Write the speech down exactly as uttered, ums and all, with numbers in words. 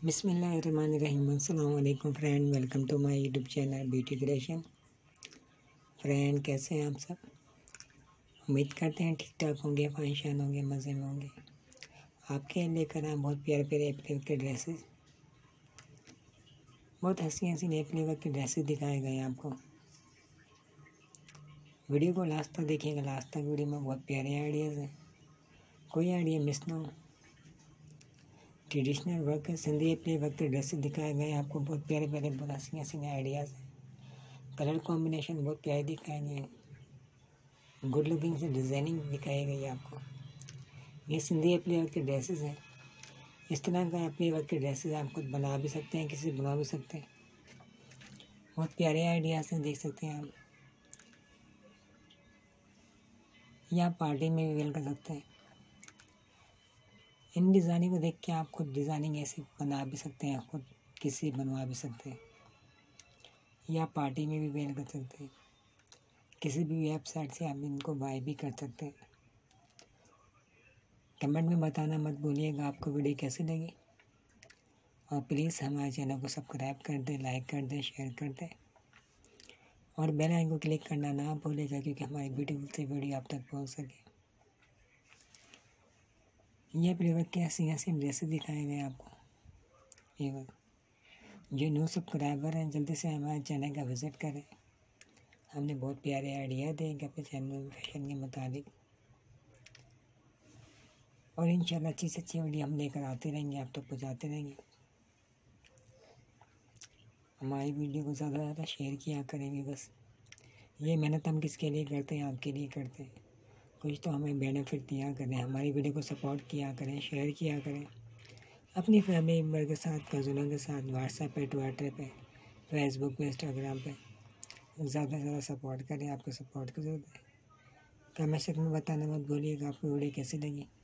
बिस्मिल्लाहिर्रहमानिर्रहीम। अस्सलाम वालेकुम friend, welcome to my YouTube channel beauty creation. Friend, कैसे हैं आप सब? उम्मीद करते हैं ठीक ठाक होंगे, फाइनशान होंगे, मज़े में होंगे। आपके लिए लेकर आए बहुत प्यारे प्यारे एप्पल के ड्रेसेस, बहुत हंसी हंसी एप्पल के ड्रेसेस दिखाए गए हैं आपको। वीडियो को लास्ट तक देखिएगा। लास्ट तक वीडियो में बहुत प्यारे आइडियाज़ हैं, कोई आइडिया मिस ना हो। Traditional work Sindhi apple work के ड्रेसेस दिखाए गए हैं आपको। बहुत प्यारे प्यारे बहुत हंसी हंसी आइडियाज़ हैं। कलर कॉम्बिनेशन बहुत प्यारे दिखाए गए हैं। गुड लुकिंग से डिज़ाइनिंग दिखाई गई है आपको। ये सिंधी एप्पल वर्क के ड्रेसेस हैं। इस तरह का एप्पल वर्क के ड्रेसेस आप खुद बना भी सकते हैं, किसी बना भी सकते हैं। बहुत प्यारे आइडियाज़ हैं, देख सकते हैं आप। या पार्टी में भी वेयर कर सकते हैं। इन डिज़ाइनिंग को देख के आप खुद डिज़ाइनिंग ऐसे बना भी सकते हैं, खुद किसी बनवा भी सकते हैं। या पार्टी में भी वेयर कर सकते हैं। किसी भी वेबसाइट से आप इनको बाय भी कर सकते हैं। कमेंट में बताना मत भूलिएगा आपको वीडियो कैसी लगी। और प्लीज़ हमारे चैनल को सब्सक्राइब कर दें, लाइक कर दें, शेयर कर दें और बेल आइकन को क्लिक करना ना भूलिएगा, क्योंकि हमारी ब्यूटीफुल सी वीडियो आप तक पहुंच सके। ये प्लेवर के हंसी हंसी ड्रेसेस दिखाए गए आपको। ये जो न्यू सब्सक्राइबर हैं, जल्दी से हमारे चैनल का विज़िट करें। हमने बहुत प्यारे आइडिया देंगे अपने चैनल में फैशन के मुताबिक, और इंशाल्लाह अच्छी से अच्छी वीडियो हम लेकर आते रहेंगे, आप तक पहुँचाते रहेंगे। हमारी वीडियो को ज़्यादा से ज़्यादा शेयर किया करेंगे। बस ये मेहनत हम किसके लिए करते हैं? आपके लिए करते हैं। कुछ तो हमें बेनिफिट दिया करें, हमारी वीडियो को सपोर्ट किया करें, शेयर किया करें अपनी फैमिली मेम्बर के साथ, कज़नों के साथ, व्हाट्सएप पे, ट्विटर पे, फेसबुक पे, इंस्टाग्राम पे ज़्यादा से ज़्यादा सपोर्ट करें। आपको सपोर्ट की ज़रूरत है। कमेंट सेक्शन में बताना मत भूलिएगा आपको वीडियो कैसी लगी।